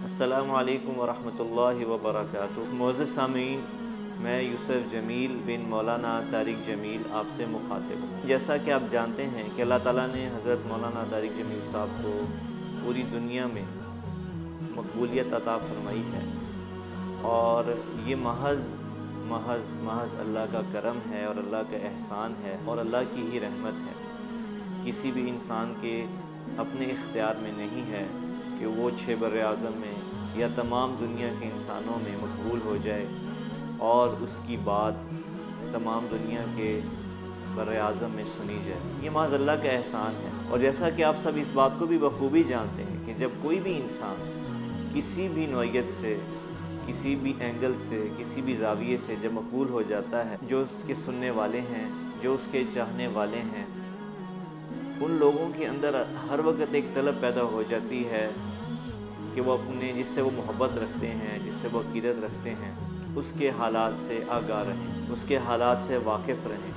السلام علیکم ورحمۃ اللہ وبرکاتہ۔ معزز سامعین، میں یوسف جمیل بن مولانا طارق جمیل آپ سے مخاطب ہوں۔ جیسا کہ آپ جانتے ہیں کہ اللہ تعالیٰ نے حضرت مولانا طارق جمیل صاحب کو پوری دنیا میں مقبولیت عطا فرمائی ہے، اور یہ محض اللہ کا کرم ہے اور اللہ کا احسان ہے اور اللہ کی ہی رحمت ہے۔ کسی بھی انسان کے اپنے اختیار میں نہیں ہے کہ وہ 6 بر اعظم میں یا تمام دنیا کے انسانوں میں مقبول ہو جائے اور اس کی بات تمام دنیا کے بر اعظم میں سنی جائے۔ یہ محض اللہ کا احسان ہے۔ اور جیسا کہ آپ سب اس بات کو بھی بخوبی جانتے ہیں کہ جب کوئی بھی انسان کسی بھی نوعیت سے، کسی بھی اینگل سے، کسی بھی زاویے سے جب مقبول ہو جاتا ہے، جو اس کے سننے والے ہیں، جو اس کے چاہنے والے ہیں، ان لوگوں کے اندر ہر وقت ایک طلب پیدا ہو جاتی ہے کہ وہ اپنے جس سے وہ محبت رکھتے ہیں، جس سے وہ عقیدت رکھتے ہیں، اس کے حالات سے آگاہ رہیں، اس کے حالات سے واقف رہیں۔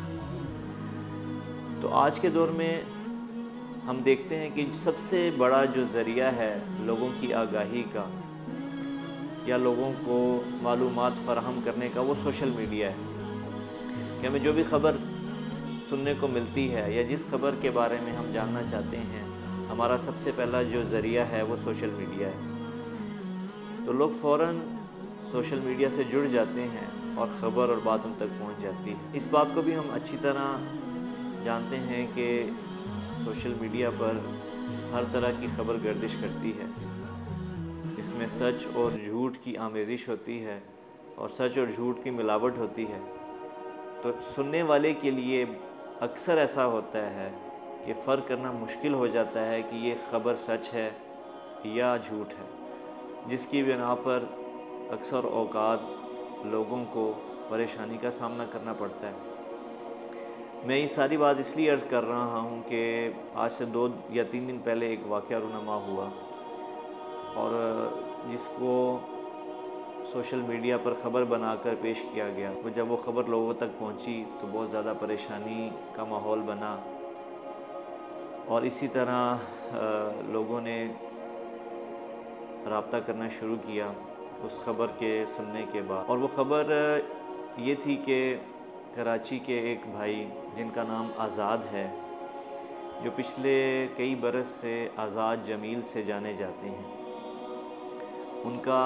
تو آج کے دور میں ہم دیکھتے ہیں کہ سب سے بڑا جو ذریعہ ہے لوگوں کی آگاہی کا یا لوگوں کو معلومات فراہم کرنے کا، وہ سوشل میڈیا ہے۔ کہ ہمیں جو بھی خبر سننے کو ملتی ہے یا جس خبر کے بارے میں ہم جاننا چاہتے ہیں، ہمارا سب سے پہلا جو ذریعہ ہے وہ سوشل میڈیا ہے۔ تو لوگ فوراً سوشل میڈیا سے جڑ جاتے ہیں اور خبر اور بات ان تک پہنچ جاتی ہے۔ اس بات کو بھی ہم اچھی طرح جانتے ہیں کہ سوشل میڈیا پر ہر طرح کی خبر گردش کرتی ہے، اس میں سچ اور جھوٹ کی آمیزش ہوتی ہے اور سچ اور جھوٹ کی ملاوٹ ہوتی ہے۔ تو سننے والے کے لیے اکثر ایسا ہوتا ہے کہ فرق کرنا مشکل ہو جاتا ہے کہ یہ خبر سچ ہے یا جھوٹ ہے، جس کی بنا پر اکثر اوقات لوگوں کو پریشانی کا سامنا کرنا پڑتا ہے۔ میں یہ ساری بات اس لیے عرض کر رہا ہوں کہ آج سے 2 یا 3 دن پہلے ایک واقعہ رونما ہوا، اور جس کو سوشل میڈیا پر خبر بنا کر پیش کیا گیا۔ جب وہ خبر لوگوں تک پہنچی تو بہت زیادہ پریشانی کا ماحول بنا، اور اسی طرح لوگوں نے رابطہ کرنا شروع کیا اس خبر کے سننے کے بعد۔ اور وہ خبر یہ تھی کہ کراچی کے ایک بھائی جن کا نام آزاد ہے، جو پچھلے کئی برس سے آزاد جمیل سے جانے جاتے ہیں، ان کا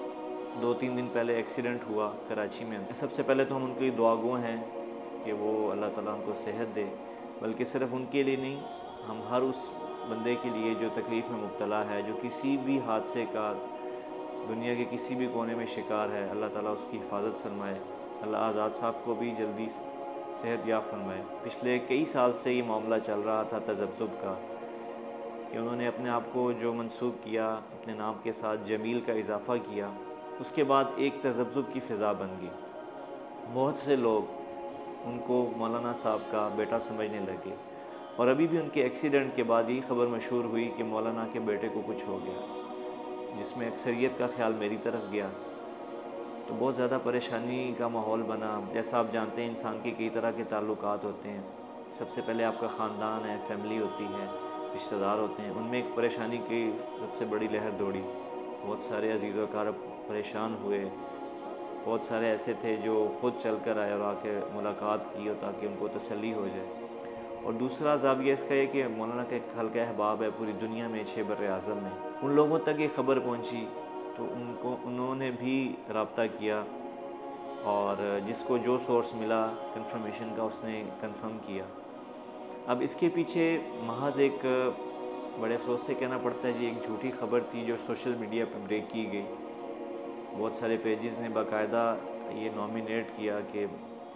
2-3 دن پہلے ایکسیڈنٹ ہوا کراچی میں۔ سب سے پہلے تو ہم ان کی دعا گو ہیں کہ وہ اللہ تعالیٰ ان کو صحت دے، بلکہ صرف ان کے لیے نہیں، ہم ہر اس بندے کے لیے جو تکلیف میں مبتلا ہے، جو کسی بھی حادثے کا دنیا کے کسی بھی کونے میں شکار ہے، اللہ تعالیٰ اس کی حفاظت فرمائے، اللہ آزاد صاحب کو بھی جلدی صحت یاب فرمائے۔ پچھلے کئی سال سے یہ معاملہ چل رہا تھا تذبذب کا، کہ انہوں نے اپنے آپ کو جو منسوب کیا، اپنے نام کے ساتھ جمیل کا اضافہ کیا، اس کے بعد ایک تذبذب کی فضا بن گئی۔ بہت سے لوگ ان کو مولانا صاحب کا بیٹا سمجھنے لگے، اور ابھی بھی ان کے ایکسیڈنٹ کے بعد یہ خبر مشہور ہوئی کہ مولانا کے بیٹے کو کچھ ہو گیا، جس میں اکثریت کا خیال میری طرف گیا۔ تو بہت زیادہ پریشانی کا ماحول بنا۔ جیسا آپ جانتے ہیں انسان کے کئی طرح کے تعلقات ہوتے ہیں، سب سے پہلے آپ کا خاندان ہے، فیملی ہوتی ہے، رشتہ دار ہوتے ہیں، ان میں ایک پریشانی کی سب سے بڑی لہر دوڑی۔ بہت سارے عزیز و اقارب پریشان ہوئے، بہت سارے ایسے تھے جو خود چل کر آئے اور آ کے ملاقات کی تاکہ ان کو تسلی ہو جائے۔ اور دوسرا زاویہ اس کا یہ کہ مولانا کا ایک حلقہ احباب ہے پوری دنیا میں 6 بر اعظم میں، ان لوگوں تک یہ خبر پہنچی تو انہوں نے بھی رابطہ کیا، اور جس کو جو سورس ملا کنفرمیشن کا اس نے کنفرم کیا۔ اب اس کے پیچھے محض ایک بڑے افسوس سے کہنا پڑتا ہے جی، ایک جھوٹی خبر تھی جو سوشل میڈیا پہ بریک کی گئی۔ بہت سارے پیجز نے باقاعدہ یہ نامینیٹ کیا کہ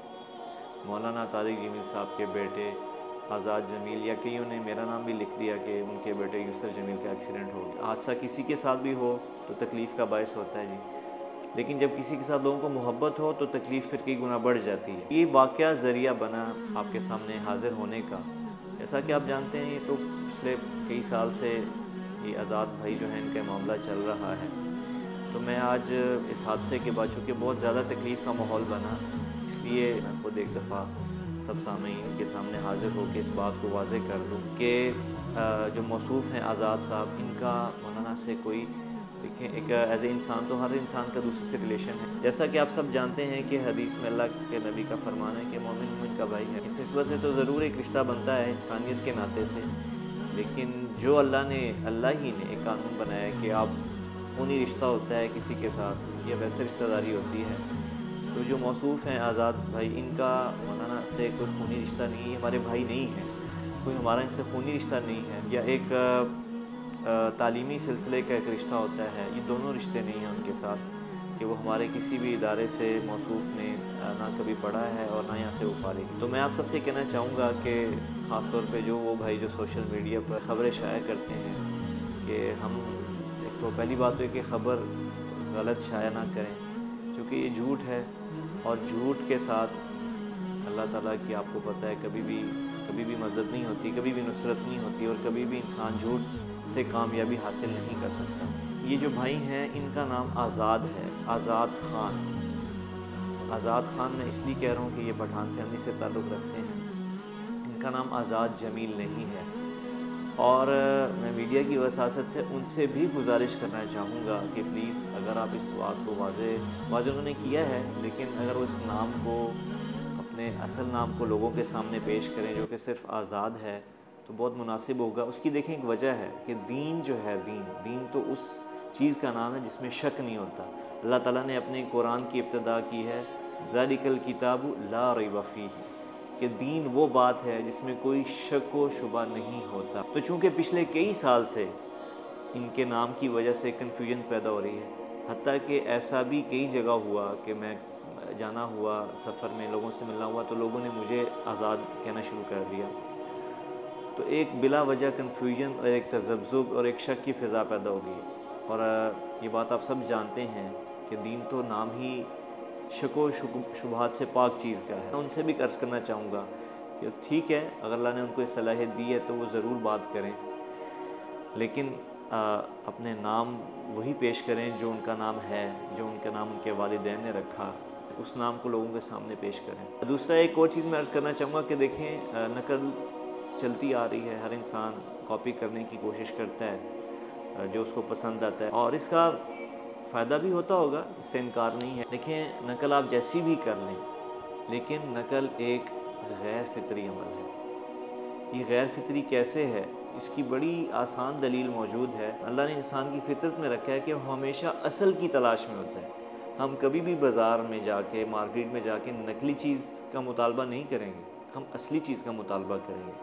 مولانا طارق جمیل صاحب کے بیٹے آزاد جمیل، یا کئیوں نے میرا نام بھی لکھ دیا کہ ان کے بیٹے یوسف جمیل کا ایکسیڈنٹ ہو گیا۔ حادثہ کسی کے ساتھ بھی ہو تو تکلیف کا باعث ہوتا ہے جی، لیکن جب کسی کے ساتھ لوگوں کو محبت ہو تو تکلیف پھر کئی گنا بڑھ جاتی ہے۔ یہ واقعہ ذریعہ بنا آپ کے سامنے حاضر ہونے کا۔ جیسا کہ آپ جانتے ہیں، یہ تو پچھلے کئی سال سے یہ آزاد بھائی جو ہیں ان کا معاملہ چل رہا ہے۔ تو میں آج اس حادثے کے بعد چونکہ بہت زیادہ تکلیف کا ماحول بنا، اس لیے میں خود ایک دفعہ سب سامعین کے سامنے حاضر ہو کے اس بات کو واضح کر دوں کہ جو موصوف ہیں آزاد صاحب، ان کا مولانا سے کوئی دیکھیں ایک ایز اے انسان تو ہر انسان کا دوسرے سے ریلیشن ہے، جیسا کہ آپ سب جانتے ہیں کہ حدیث میں اللہ کے نبی کا فرمان ہے کہ مومن مومن کا بھائی ہے، اس نسبت سے تو ضرور ایک رشتہ بنتا ہے انسانیت کے ناطے سے، لیکن جو اللہ ہی نے ایک قانون بنایا ہے کہ آپ خونی رشتہ ہوتا ہے کسی کے ساتھ یا ویسے رشتہ داری ہوتی ہے، تو جو موصوف ہیں آزاد بھائی، ان کا مولانا سے کوئی خونی رشتہ نہیں ہے، ہمارے بھائی نہیں ہیں، کوئی ہمارا ان سے خونی رشتہ نہیں ہے، یا ایک تعلیمی سلسلے کا ایک رشتہ ہوتا ہے، یہ دونوں رشتے نہیں ہیں ان کے ساتھ کہ وہ ہمارے کسی بھی ادارے سے موصوف نے نہ کبھی پڑھا ہے اور نہ یہاں سے وہ فارغ۔ تو میں آپ سب سے کہنا چاہوں گا کہ خاص طور پہ جو وہ بھائی جو سوشل میڈیا پر خبریں شائع کرتے ہیں کہ ہم ایک تو پہلی بات تو ہے کہ خبر غلط شائع نہ کریں، کیونکہ یہ جھوٹ ہے، اور جھوٹ کے ساتھ اللہ تعالیٰ کی آپ کو پتہ ہے کبھی بھی مدد نہیں ہوتی، کبھی بھی نصرت نہیں ہوتی، اور کبھی بھی انسان جھوٹ سے کامیابی حاصل نہیں کر سکتا۔ یہ جو بھائی ہیں ان کا نام آزاد ہے، آزاد خان۔ آزاد خان میں اس لیے کہہ رہا ہوں کہ یہ پٹھان فیملی سے تعلق رکھتے ہیں، ان کا نام آزاد جمیل نہیں ہے، اور میں میڈیا کی وساطت سے ان سے بھی گزارش کرنا چاہوں گا کہ پلیز اگر آپ اس بات کو واضح انہوں نے کیا ہے، لیکن اگر وہ اس نام کو اپنے اصل نام کو لوگوں کے سامنے پیش کریں جو کہ صرف آزاد ہے تو بہت مناسب ہوگا۔ اس کی دیکھیں ایک وجہ ہے کہ دین جو ہے، دین تو اس چیز کا نام ہے جس میں شک نہیں ہوتا۔ اللہ تعالیٰ نے اپنے قرآن کی ابتدا کی ہے ذَلِكَ الْكِتَابُ لَا رَيْبَ فِيهِ، کہ دین وہ بات ہے جس میں کوئی شک و شبہ نہیں ہوتا۔ تو چونکہ پچھلے کئی سال سے ان کے نام کی وجہ سے کنفیوژن پیدا ہو رہی ہے، حتیٰ کہ ایسا بھی کئی جگہ ہوا کہ میں جانا ہوا سفر میں، لوگوں سے ملنا ہوا تو لوگوں نے مجھے آزاد کہنا شروع کر دیا، تو ایک بلا وجہ کنفیوژن اور ایک تذبذب اور ایک شک کی فضا پیدا ہو گئی، اور یہ بات آپ سب جانتے ہیں کہ دین تو نام ہی شک و شبہات سے پاک چیز کا ہے۔ میں ان سے بھی عرض کرنا چاہوں گا کہ ٹھیک ہے اگر اللہ نے ان کو یہ صلاحیت دی ہے تو وہ ضرور بات کریں، لیکن اپنے نام وہی پیش کریں جو ان کا نام ہے، جو ان کا نام ان کے والدین نے رکھا، اس نام کو لوگوں کے سامنے پیش کریں۔ دوسرا ایک اور چیز میں عرض کرنا چاہوں گا کہ دیکھیں نقل چلتی آ رہی ہے، ہر انسان کاپی کرنے کی کوشش کرتا ہے جو اس کو پسند آتا ہے، اور اس کا فائدہ بھی ہوتا ہوگا، اس سے انکار نہیں ہے۔ دیکھیں نقل آپ جیسی بھی کر لیں، لیکن نقل ایک غیر فطری عمل ہے۔ یہ غیر فطری کیسے ہے؟ اس کی بڑی آسان دلیل موجود ہے۔ اللہ نے انسان کی فطرت میں رکھا ہے کہ وہ ہمیشہ اصل کی تلاش میں ہوتا ہے۔ ہم کبھی بھی بازار میں جا کے، مارکیٹ میں جا کے نقلی چیز کا مطالبہ نہیں کریں گے، ہم اصلی چیز کا مطالبہ کریں گے۔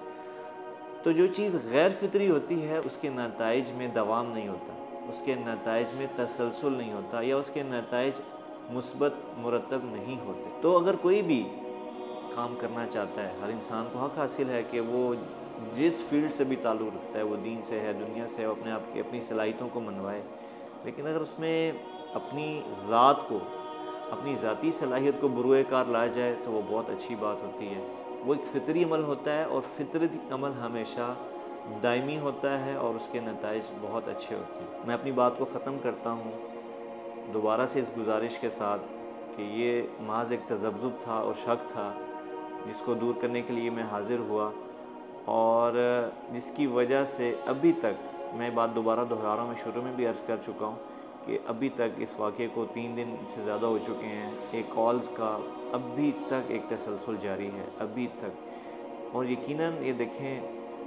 تو جو چیز غیر فطری ہوتی ہے اس کے نتائج میں دوام نہیں ہوتا، اس کے نتائج میں تسلسل نہیں ہوتا، یا اس کے نتائج مثبت مرتب نہیں ہوتے۔ تو اگر کوئی بھی کام کرنا چاہتا ہے، ہر انسان کو حق حاصل ہے کہ وہ جس فیلڈ سے بھی تعلق رکھتا ہے، وہ دین سے ہے، دنیا سے ہے، وہ اپنے آپ کی اپنی صلاحیتوں کو منوائے، لیکن اگر اس میں اپنی ذات کو، اپنی ذاتی صلاحیت کو بروئے کار لایا جائے تو وہ بہت اچھی بات ہوتی ہے۔ وہ ایک فطری عمل ہوتا ہے، اور فطری عمل ہمیشہ دائمی ہوتا ہے اور اس کے نتائج بہت اچھے ہوتے ہیں۔ میں اپنی بات کو ختم کرتا ہوں دوبارہ سے اس گزارش کے ساتھ کہ یہ محض ایک تذبذب تھا اور شک تھا جس کو دور کرنے کے لیے میں حاضر ہوا، اور جس کی وجہ سے ابھی تک میں بات دوبارہ دہرا رہا ہوں، میں شروع میں بھی عرض کر چکا ہوں کہ ابھی تک اس واقعے کو 3 دن سے زیادہ ہو چکے ہیں، ایک کالز کا ابھی تک ایک تسلسل جاری ہے ابھی تک، اور یقیناً یہ دیکھیں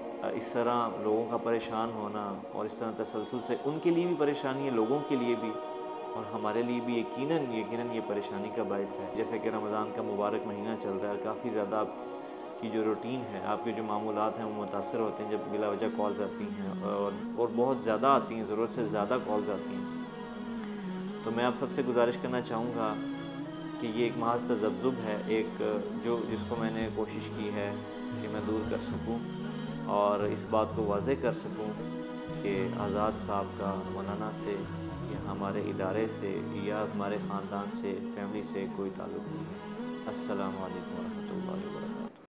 اس طرح لوگوں کا پریشان ہونا اور اس طرح تسلسل سے ان کے لیے بھی پریشانی ہے، لوگوں کے لیے بھی، اور ہمارے لیے بھی یقیناً یہ پریشانی کا باعث ہے۔ جیسے کہ رمضان کا مبارک مہینہ چل رہا ہے، کافی زیادہ آپ کی جو روٹین ہے، آپ کے جو معمولات ہیں وہ متاثر ہوتے ہیں جب بلا وجہ کالز آتی ہیں، اور بہت زیادہ آتی ہیں، ضرورت سے زیادہ کالز آتی ہیں۔ تو میں آپ سب سے گزارش کرنا چاہوں گا کہ یہ ایک محض تذبذب ہے، ایک جس کو میں نے کوشش کی ہے کہ میں دور کر سکوں اور اس بات کو واضح کر سکوں کہ آزاد صاحب کا مولانا سے یا ہمارے ادارے سے یا ہمارے خاندان سے، فیملی سے کوئی تعلق نہیں ہے۔ السلام علیکم ورحمۃ اللہ وبرکاتہ۔